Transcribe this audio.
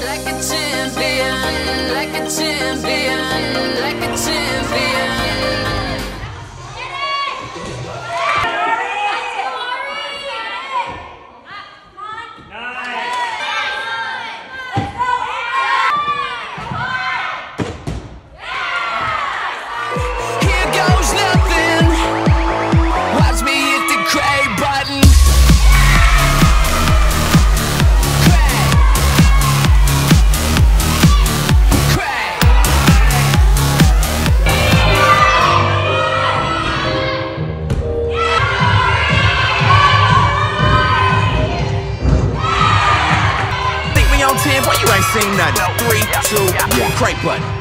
like a champion, like a champion, like a champion. Boy, you ain't seen nothing. 3, 2, 1, crank button.